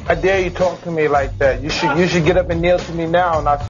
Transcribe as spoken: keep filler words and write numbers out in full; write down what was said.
I dare you talk to me like that. You should you should get up and kneel to me now, and I